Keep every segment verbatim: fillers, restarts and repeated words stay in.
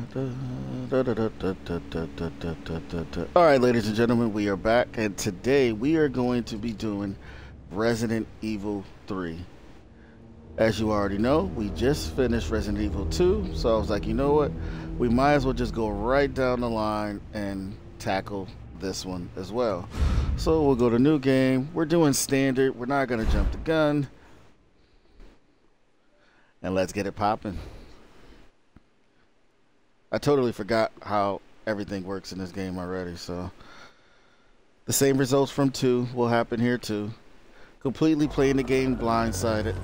All right, ladies and gentlemen, we are back, and today we are going to be doing Resident Evil three. As you already know, we just finished Resident Evil two, so I was like, you know what? We might as well just go right down the line and tackle this one as well. So we'll go to new game. We're doing standard. We're not going to jump the gun. And let's get it popping. I totally forgot how everything works in this game already, so the same results from two will happen here too. Completely playing the game blindsided.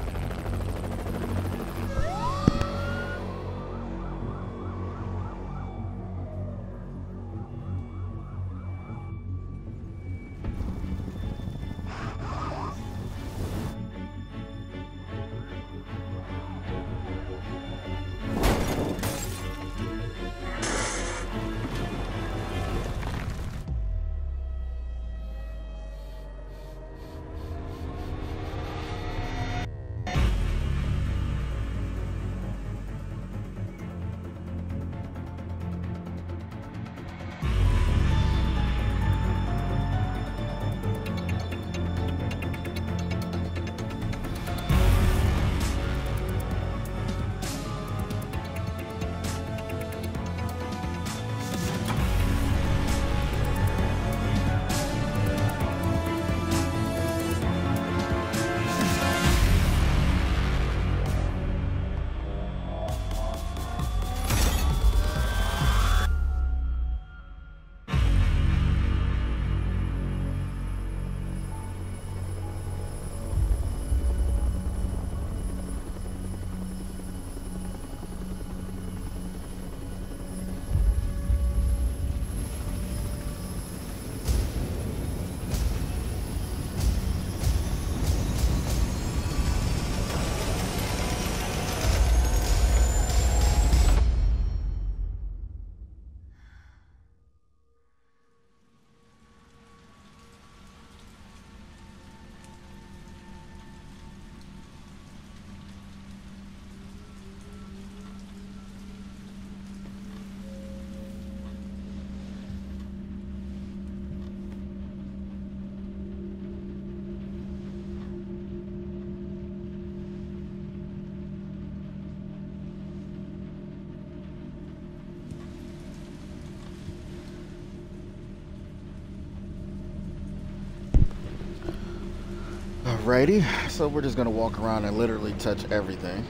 Alrighty, so we're just gonna walk around and literally touch everything.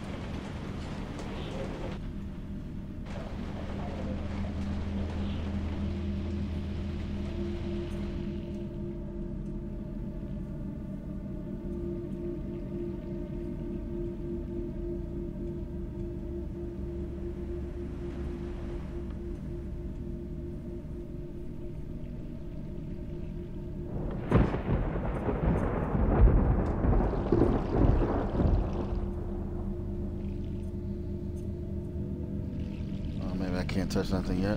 I can't touch nothing yet.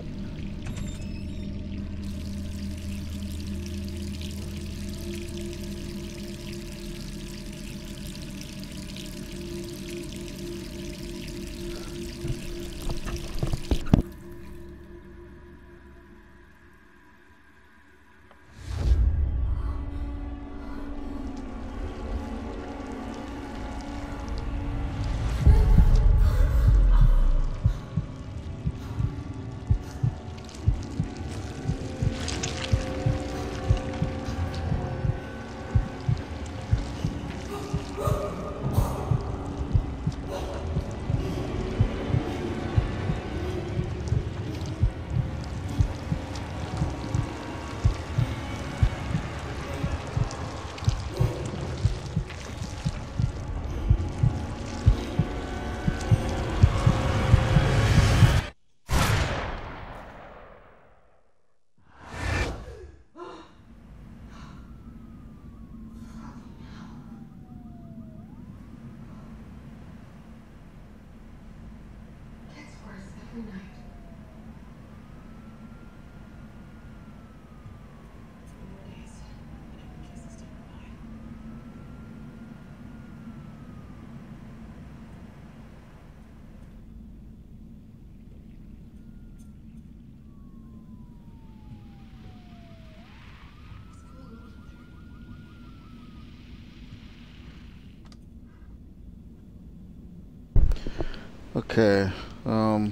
Okay. Um.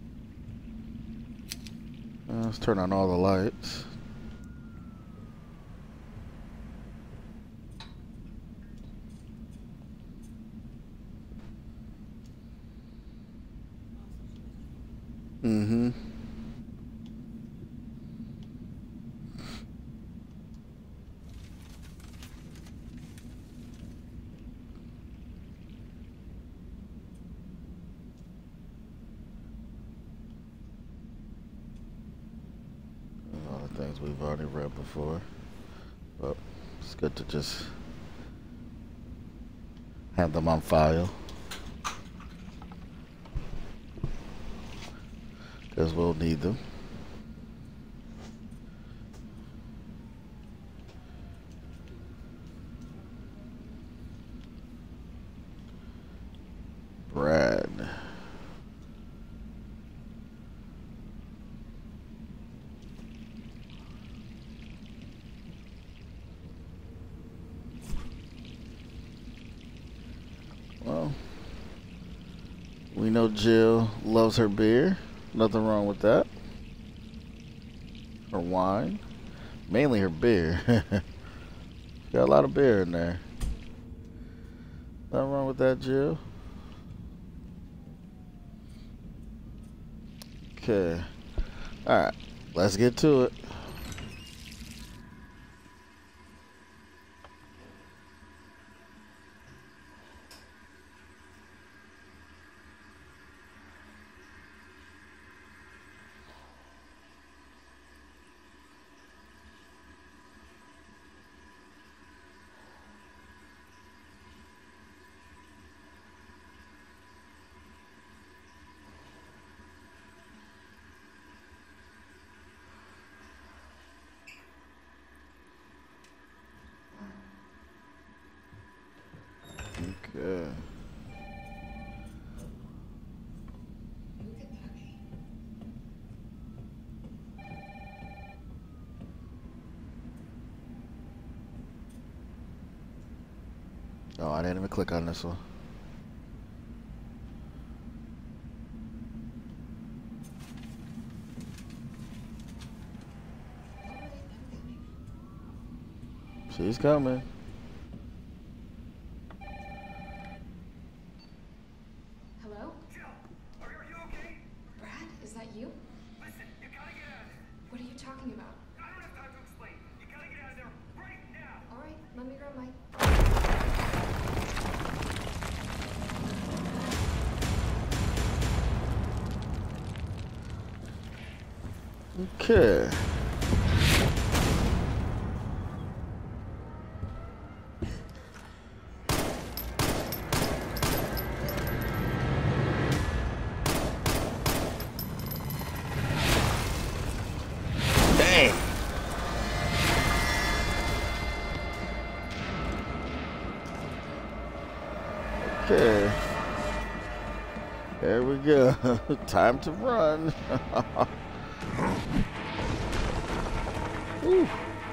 Let's turn on all the lights. Mm-hmm. All the things we've already read before. But it's good to just have them on file. Because we'll need them. Brad. Well, we know Jill loves her beer. Nothing wrong with that. Her wine. Mainly her beer. Got a lot of beer in there. Nothing wrong with that, Jill. Okay. Alright. Let's get to it. Okay. Oh, I didn't even click on this one. She's coming. Hello? Jill, are, are you okay? Brad, is that you? Listen, you gotta get out of there. What are you talking about? I don't have time to explain. You gotta get out of there right now. All right, let me grab my... Okay. Dang. Okay. There we go. Time to run. Whew.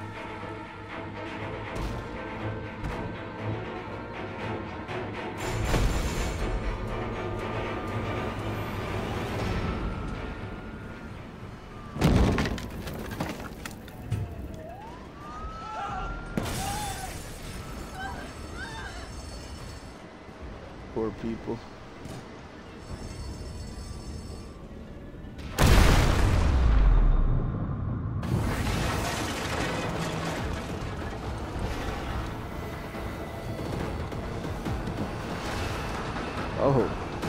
Poor people. Oh.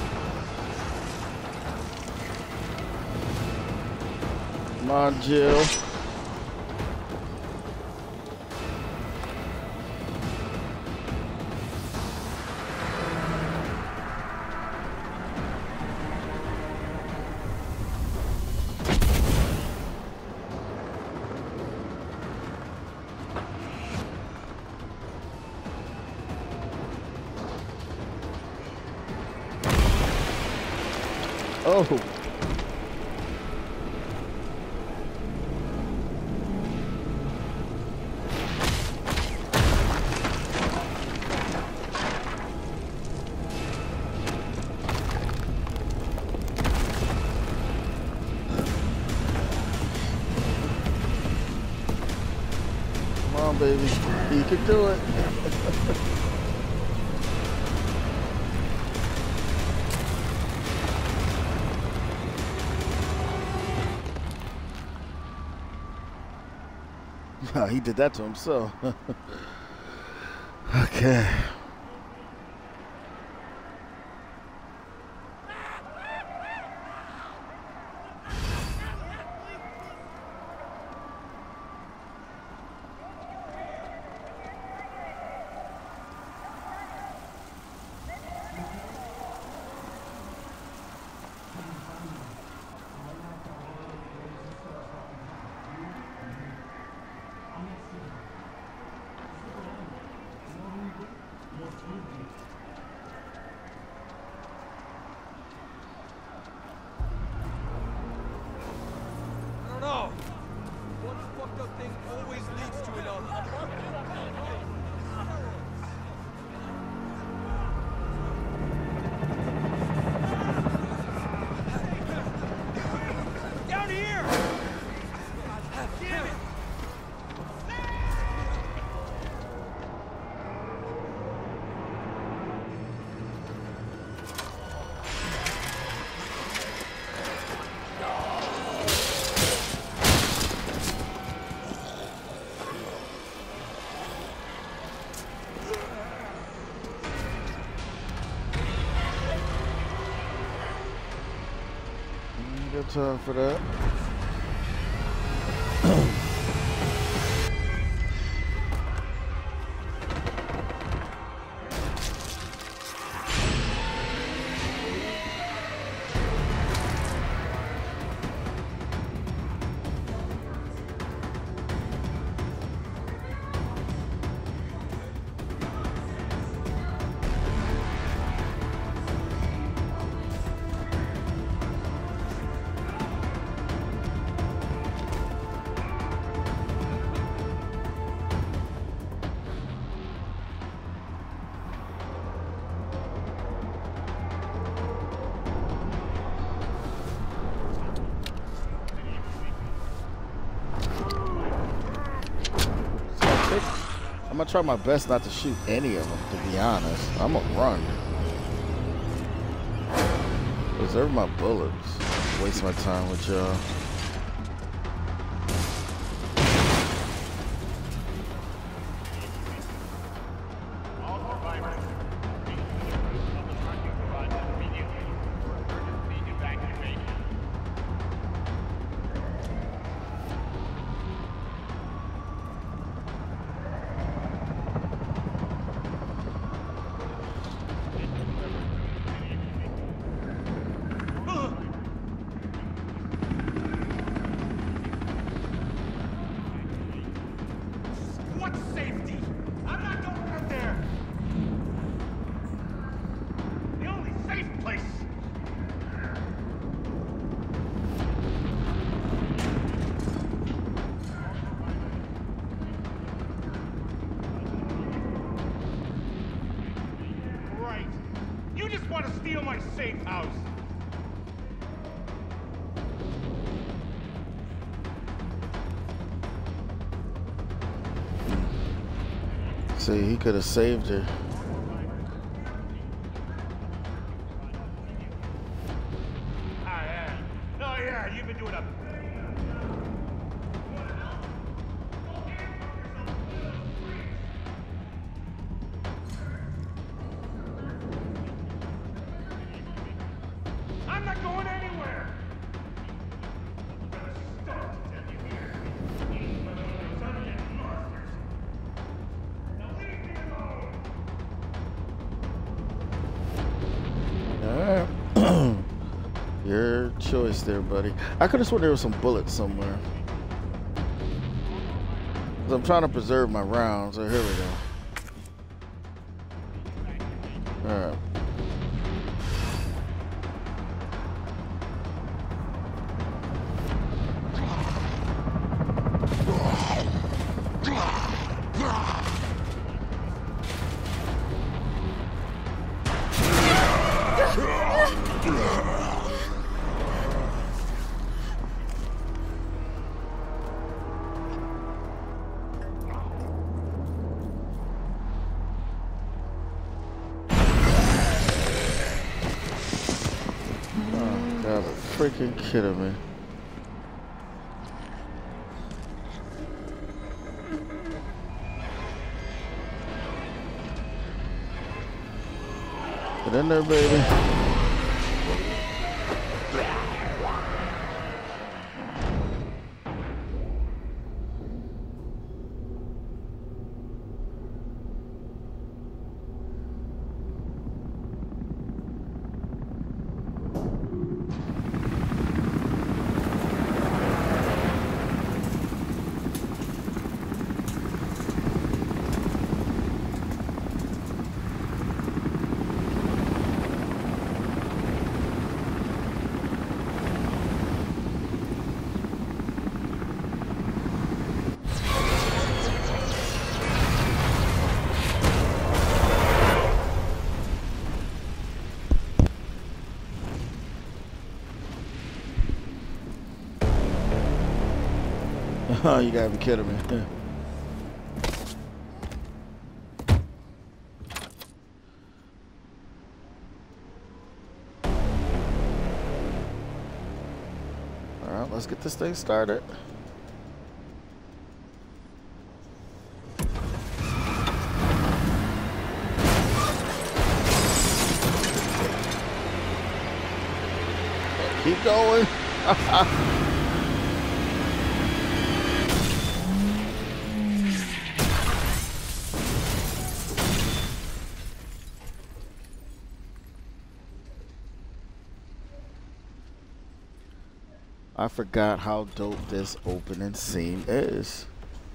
Come on, Jill. Oh. on, baby. You can do it. Oh, he did that to himself. Okay. I don't know. One fucked up thing always leads to another. Down here! Damn it! Good time for that. I'm gonna try my best not to shoot any of them, to be honest. I'm gonna run. Preserve my bullets. Waste my time with y'all. What safety? I'm not going out there. The only safe place. Right. You just want to steal my safe house. See, he could have saved her. Ah, yeah. Oh, yeah, you've been doing a... I'm not going anywhere! I'm gonna start to tell you here. Son of that monsters. Now leave me alone! Alright. Your choice there, buddy. I could have sworn there was some bullets somewhere. 'Cause I'm trying to preserve my rounds. Oh, here we go. Alright. freaking kidding me? Get in there, baby. Oh, you gotta be kidding me. Alright, let's get this thing started. Keep going. I forgot how dope this opening scene is.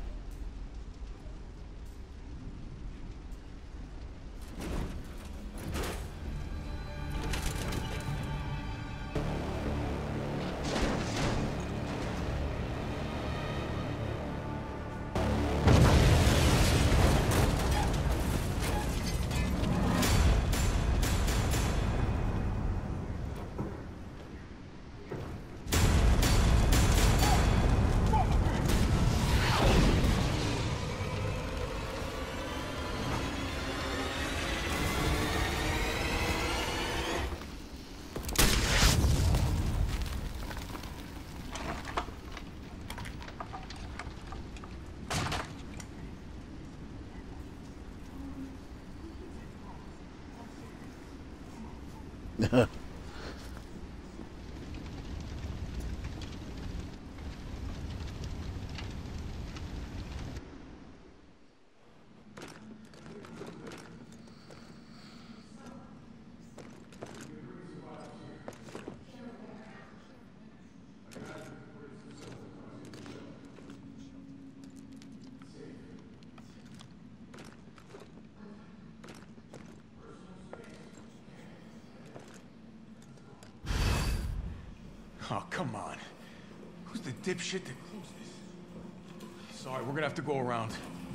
Oh, come on. Who's the dipshit that closed this? Sorry, we're gonna have to go around.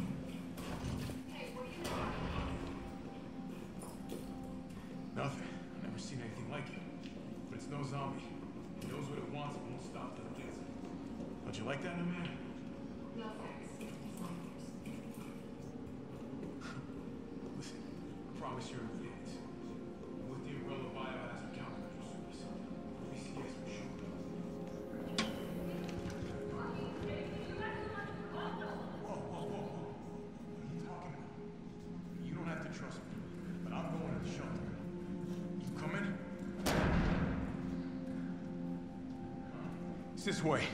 Nothing. I've never seen anything like it. But it's no zombie. It knows what it wants and won't stop till it gets it. Don't you like that in a man? No thanks. Listen, I promise you're in advance. I'm with the Umbrella Biohazard Countermeasure Service. B C S for sure. Whoa, whoa, whoa, whoa. What are you talking about? You don't have to trust me, but I'm going to the shelter. You coming? It's this way.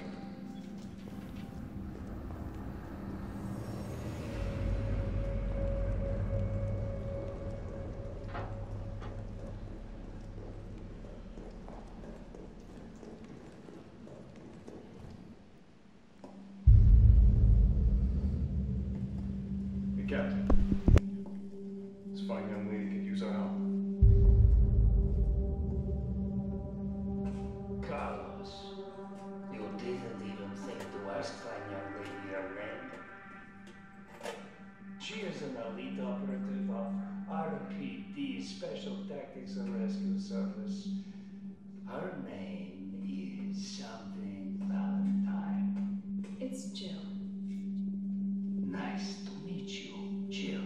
Hey, Captain. This fine young lady could use our help. Carlos, you definitely don't think to ask fine young lady her name. She is an elite operative of R P D, Special Tactics and Rescue Service. Her name is something Valentine. It's Jill. Nice to meet you, Jill.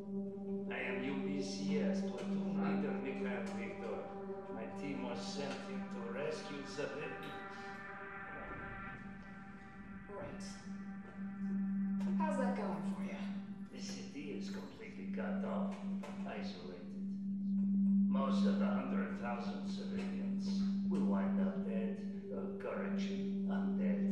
I am U B C S platoon leader Nick Van Victor. My team was sent rescue civilians. Right. How's that going for you? The city is completely cut off, isolated. Most of the hundred thousand civilians will wind up dead. Uh, correction, undead.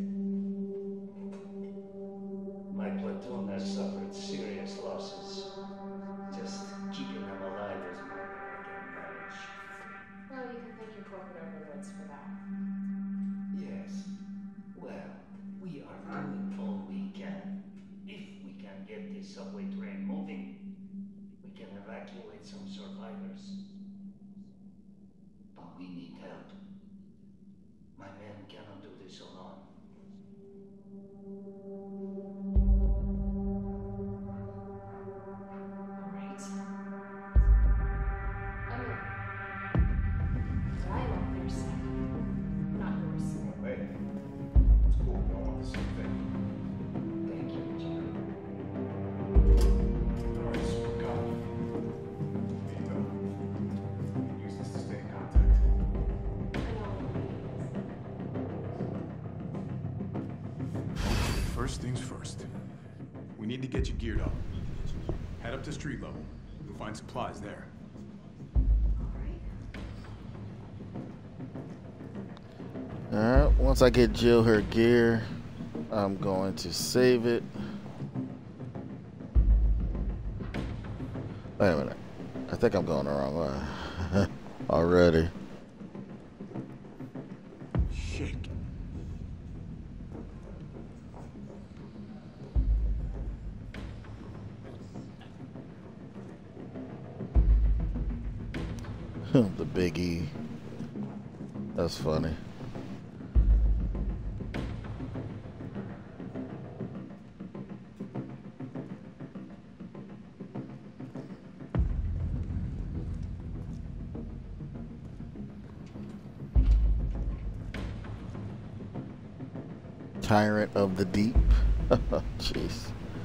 My platoon has suffered serious losses. Just keeping them alive is more than I can manage. Well, you can thank your corporate overlords for that. Yes. Well, we are doing all we can. If we can get this subway train moving, we can evacuate some survivors. But we need help. My men cannot do this alone. Alright. I'm in. But I am on their side. Not yours. Hey, it's cool. We all want the same thing. Thank you, John. All right, super cop. Here you go. Use this to stay in contact. I know what Okay, first things first. We need to get you geared up. Head up to street level. You'll find supplies there. Alright, once I get Jill her gear, I'm going to save it. Wait a minute. I think I'm going the wrong way. Already. Shake. The Big E. That's funny. Tyrant of the Deep. Jeez.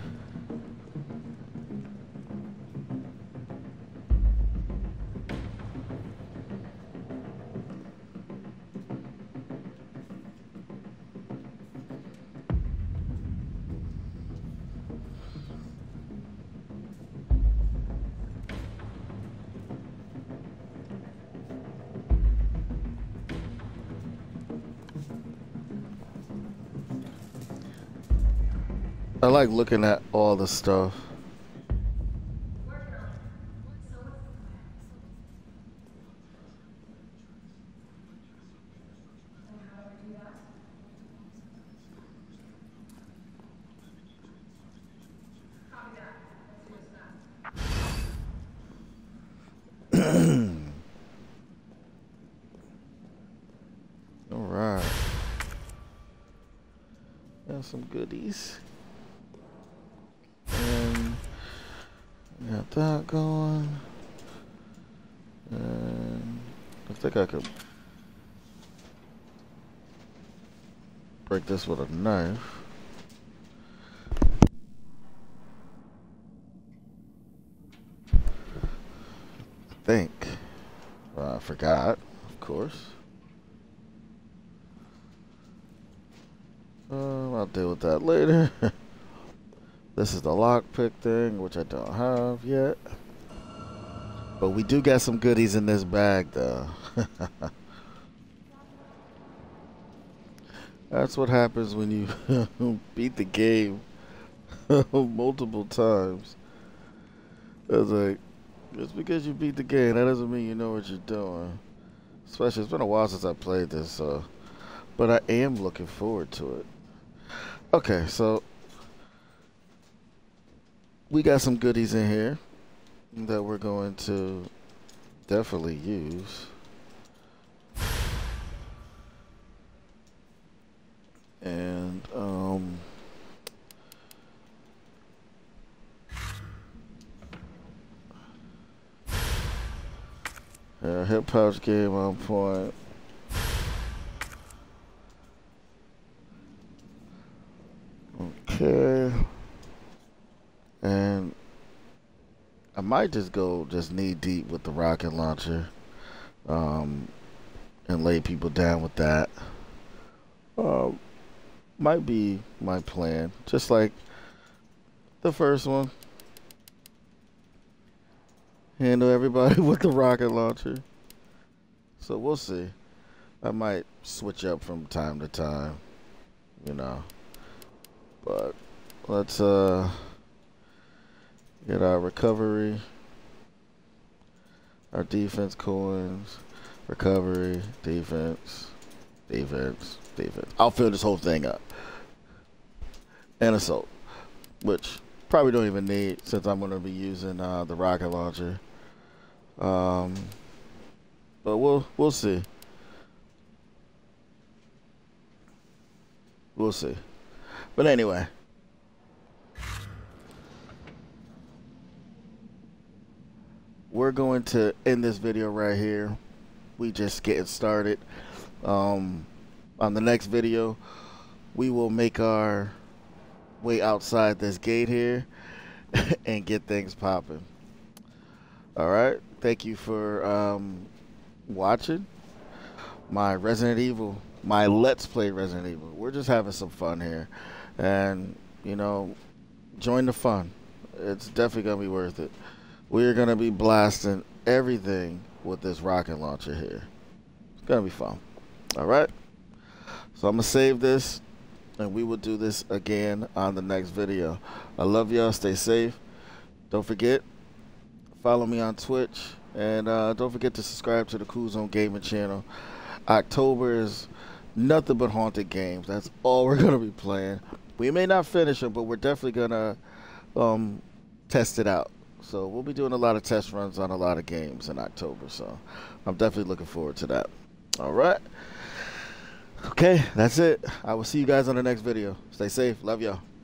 I like looking at all the stuff. All right. Got some goodies. And got that going. And I think I could break this with a knife. I think. Well, I forgot, of course. Uh, I'll deal with that later. This is the lockpick thing, which I don't have yet. But we do got some goodies in this bag, though. That's what happens when you beat the game multiple times. It's like, just because you beat the game, that doesn't mean you know what you're doing. Especially, it's been a while since I played this, so. But I am looking forward to it. Okay, so we got some goodies in here that we're going to definitely use. And um yeah, hip pouch game on point. Okay. And I might just go just knee deep with the rocket launcher. Um, and lay people down with that. Um, might be my plan, just like the first one. Handle everybody with the rocket launcher. So we'll see. I might switch up from time to time, you know. But let's uh get our recovery, our defense coins, recovery, defense, defense, defense. I'll fill this whole thing up. And assault, which probably don't even need since I'm going to be using uh, the rocket launcher. Um, but we'll we'll see. We'll see. But anyway. We're going to end this video right here. We just getting started. Um, on the next video, we will make our way outside this gate here and get things popping. All right. Thank you for um, watching my Resident Evil, my Let's Play Resident Evil. We're just having some fun here. And, you know, join the fun. It's definitely going to be worth it. We're going to be blasting everything with this rocket launcher here. It's going to be fun. All right. So I'm going to save this, and we will do this again on the next video. I love y'all. Stay safe. Don't forget, follow me on Twitch. And uh, don't forget to subscribe to the Cool Zone Gaming channel. October is nothing but haunted games. That's all we're going to be playing. We may not finish them, but we're definitely going to um, test it out. So we'll be doing a lot of test runs on a lot of games in October. So I'm definitely looking forward to that. All right. Okay, that's it. I will see you guys on the next video. Stay safe. Love y'all.